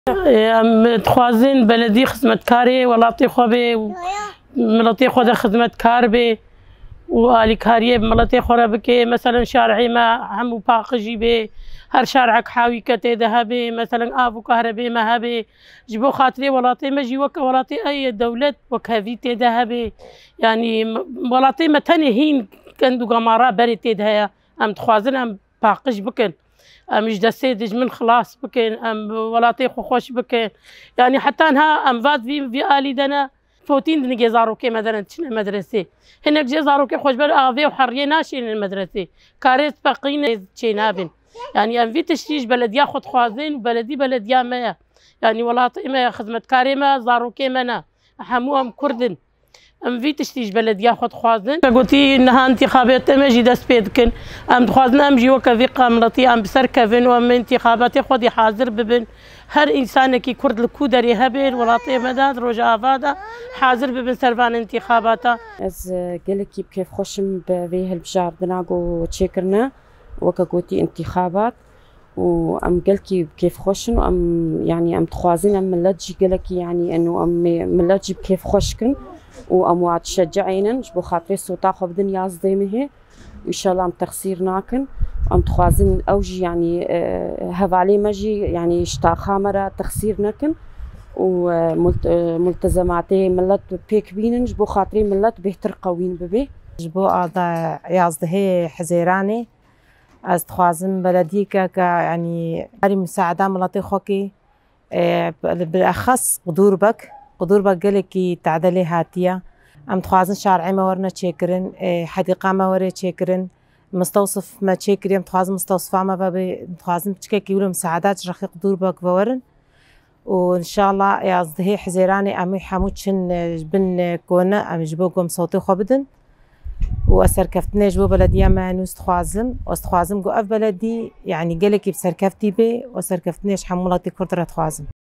ام تخوازن بلدی خدمتکاری ولاتی خو به ملتی خود خدمتکار به و آلیکاری ملتی خو را بکه مثلا شارعی ما همو باقجی به هر شارعك حاوي كتي ذهبي مثلا آب وكهرباء ما هبي جبو خاطري ولاطي مجي ولاطي أي دولة وكهذي ذهبي يعني ولاطي متني هين كندو قمارة بري تدهيا أم تخوازن أم باقج بكن أم جدسيدج من خلاص بكن أم ولاطي خوش بكن يعني حتى أنها أم فات في آلي دنا فوتين دني جزارو كي مثلا تشنا مدرسة هناك جزارو كي خوش بر آفي وحرية ناشين المدرسة كاريت باقين تشينابن يعني ام في تشتيج بلد ياخذ خوازين وبلدي بلد يا ما يعني ولاطي ما خدمة كارمة زاروكي منا حموهم كردن ام في تشتيج بلد ياخذ خوازين قلتي انها انتخابات ماجي داس بيدكن ام خوازنا ام جي وكا في قاملتي ام بسر كفن وام انتخابات خذي حاضر ببن هر انسان كي كرد الكودري هبل ولاطي مداد رجا افادا حاضر ببن سرفان انتخاباتا از قالك كيف خوشم بيه البجار دناغو تشيكرنا وكاكوتي انتخابات وام قالكي كيف خوشن وام يعني ام تخوازين ام ملاتجي قالك يعني انه ام ملاتجي بكيف خوشكن وام وعد تشجعينن جبو خاطري صوتا خو بدن يازديمه ان شاء الله ام تخسير ناكن ام تخوازين اوجي يعني هفالي ماجي يعني اشتا خامره تخسير ناكن وملتزماتي ملت بيك بينن جبو خاطري ملت بهتر قوين ببي جبو ادا يازده حزيراني از تخوازم بلدي يعني هاري مساعدة ملاتي خوكي بالأخص قدور بك قالك تعدلي هاتية أم تخوازن شارعي ما ورنا تشيكرن حديقة ما وري تشيكرن مستوصف ما تشيكري أم تخوازن مستوصفة ما بابي تخوازن بتشكيكي ولو مساعدات رخي قدور بك بورن وإن شاء الله يازدهي حزيراني أمي حموتشن بن كونا أم جبوكم صوتي خبدن وسركفتني جبو بلدية ما نوست خوازم جو اف بلدي يعني قالك بسركفتي بي وسركفتنيش حمولاتي كردرة خوازم